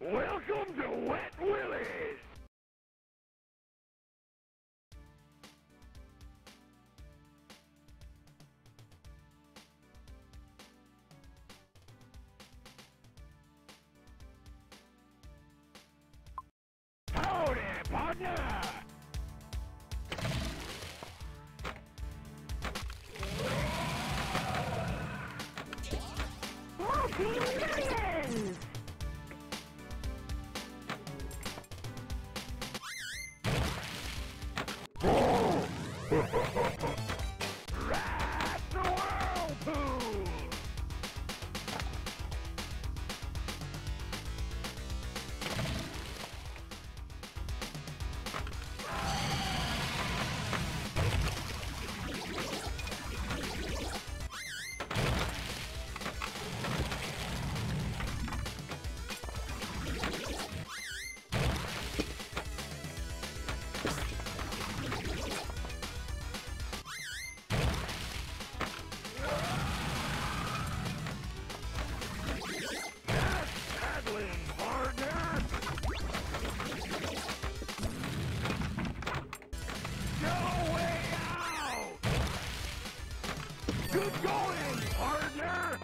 Welcome to Wet Willie's! Howdy, partner! Happy Millions! Ride the whirlpool! Good going, partner!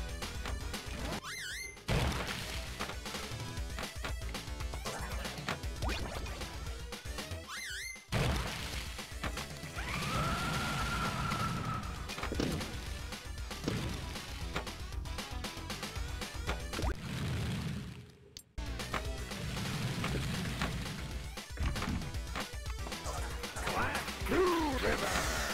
Class 2 river!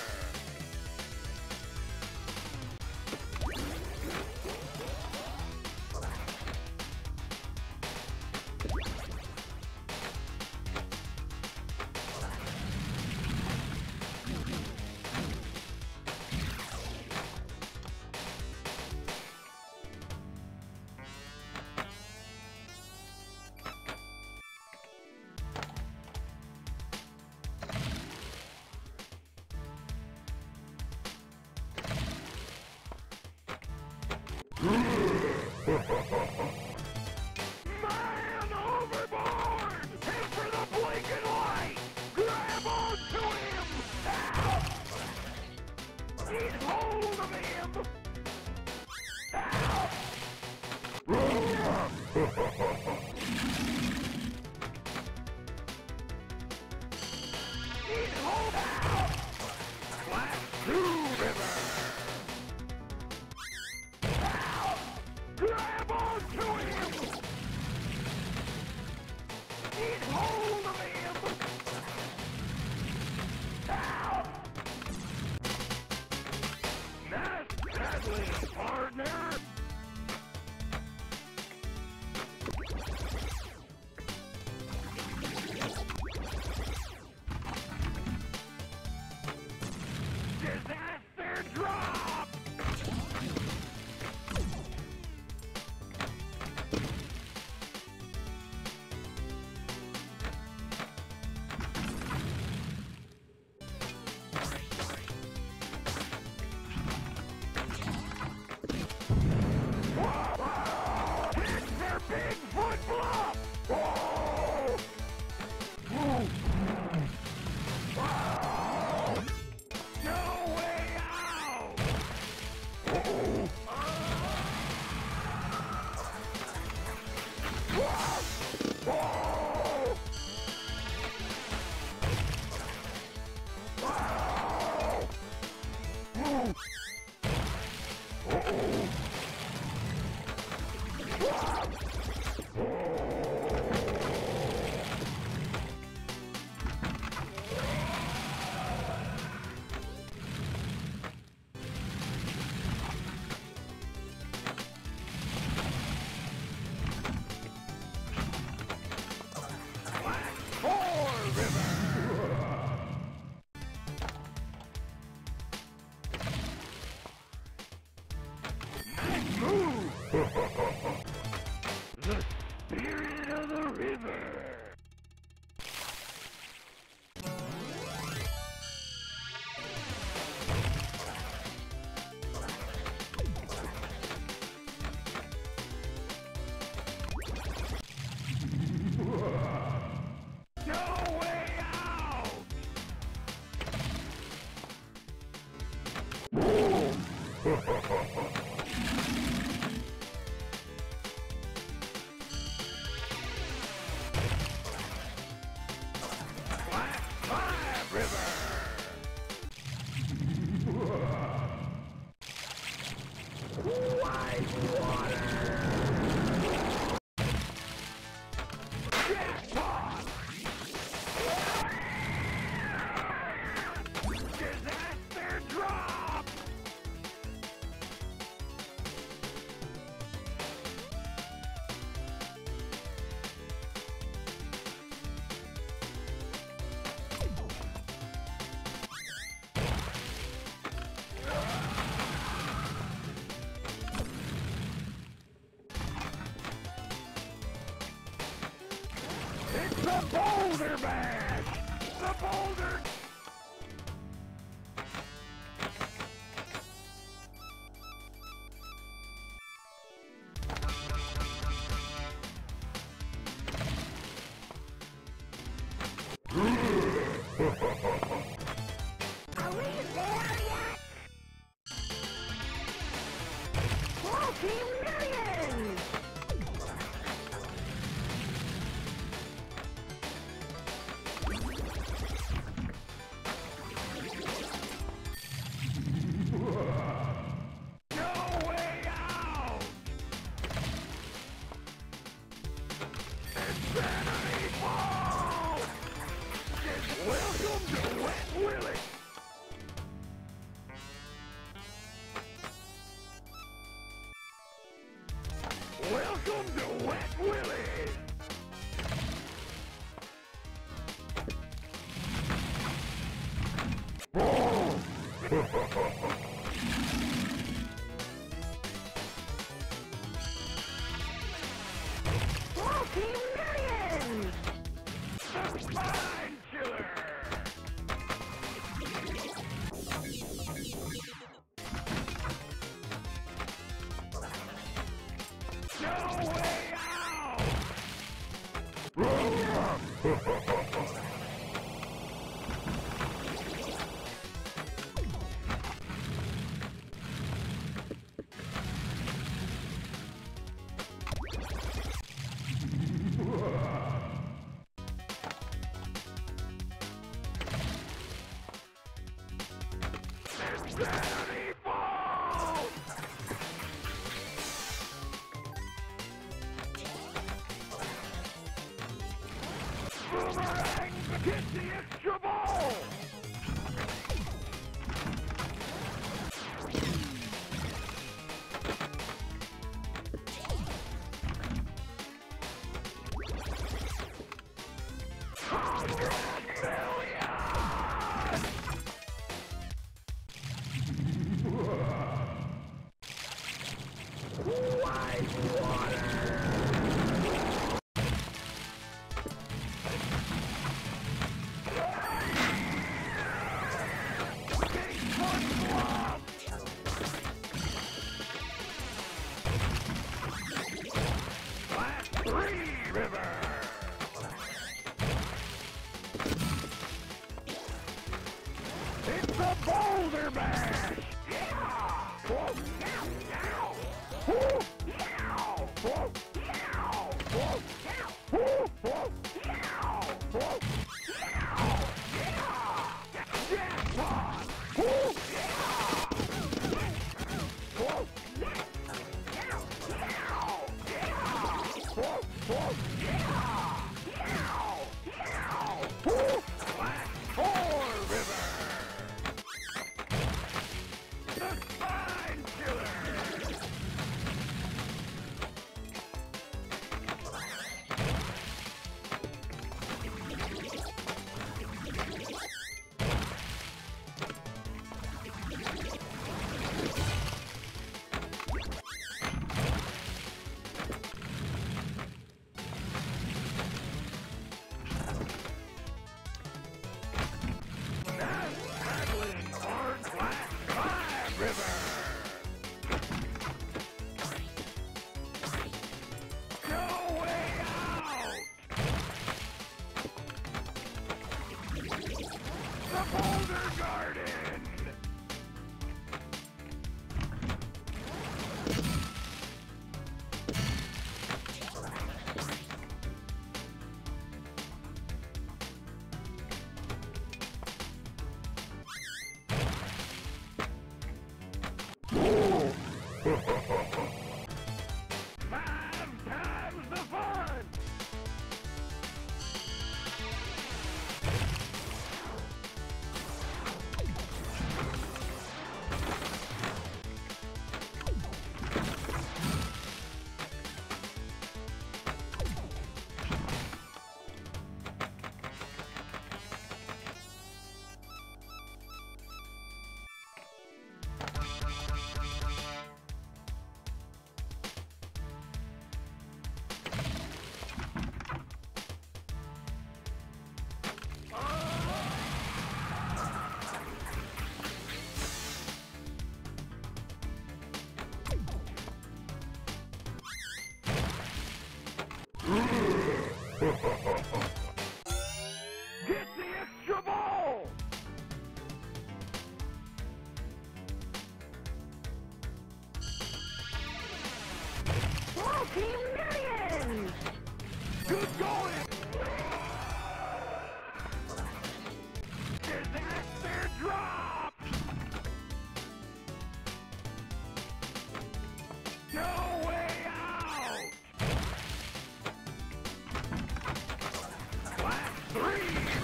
Man overboard! Head for the blinking light! Grab onto him! Ow! Get hold of him! Ow! Get hold out! Class 2 river! Grab onto him! Get hold of him! Ow! Nice paddling, partner! Disaster drop! Bigfoot bluff! Whoa! Whoa! No way out! The spirit of the river! It's the Boulder Bash! The Boulder... Are we there yet? Multi-millions! No way out! Insanity Ball! Welcome to Wet Willie! Welcome to Wet Willie! Multi-millions! The Spine Killer! No way out! Insanity Ball! Boomerang! Get the extra ball! White water! Big foot flop! Class 3 river! It's a Boulder Bash! Yeah! Whoa, now, now! Whoa, now! Whoa, now! Whoa, now! Whoa, whoa, now! Whoa, now! Yeah! Jackpot! Whoa, yeah! Whoa, now! Now! Yeah! Whoa, whoa, yeah! Now! Now! Whoa! Class 4 river! The Spine Killer!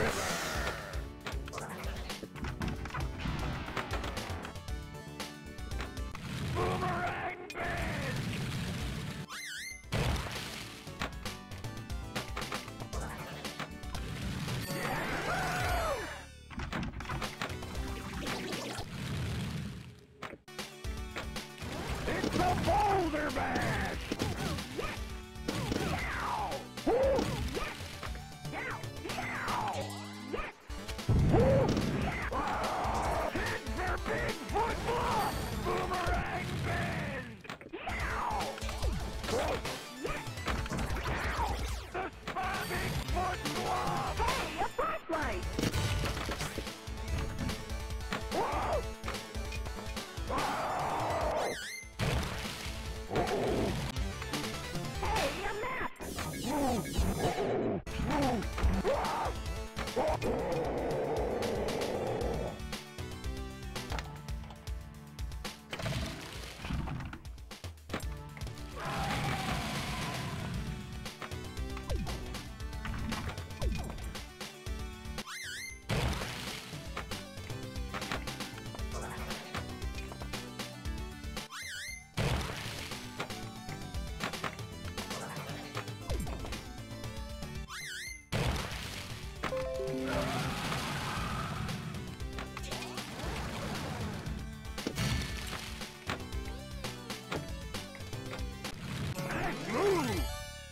Boomerang bend! It's a boulder bash! Head for Bigfoot Bluff! Boomerang bend! The Spa Bigfoot Bluff! Hey, a flashlight! Whoa! Hey, a map! Move!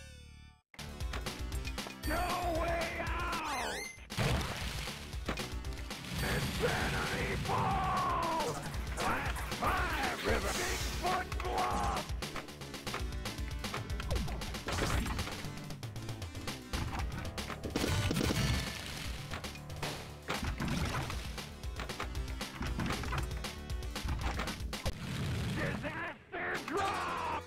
No way out! Insanity Falls! Class 5 River Bigfoot Bluff! Disaster drop!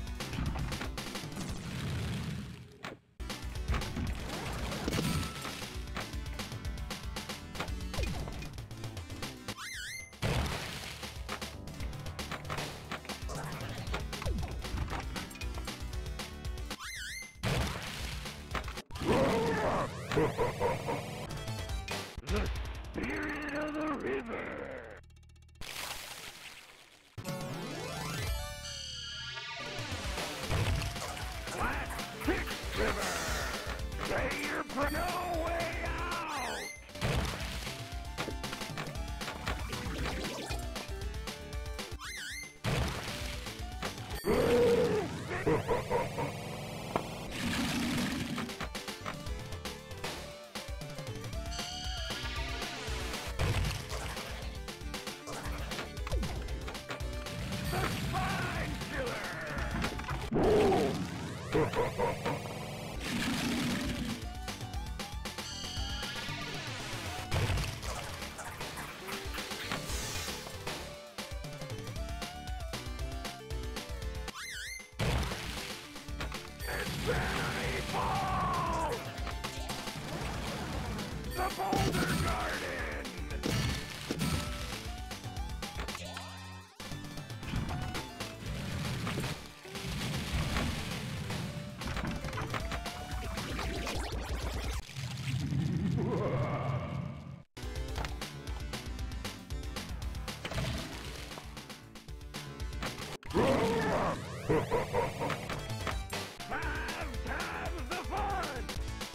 The spirit of the river! Flat 6 River! Say your no way out! The Spine Killer! Insanity Falls! The Boulder Garden! Five times the fun!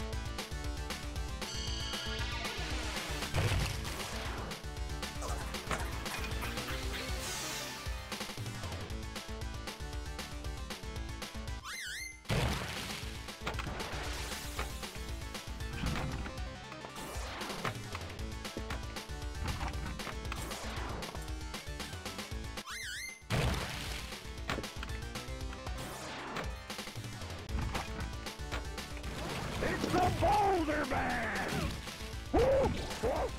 It's the Boulder Man! Woo! Whoa!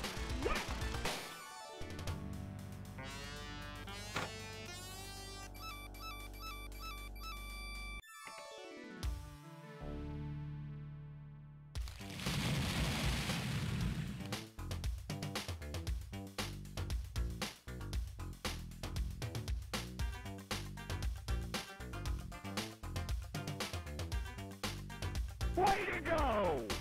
Way to go!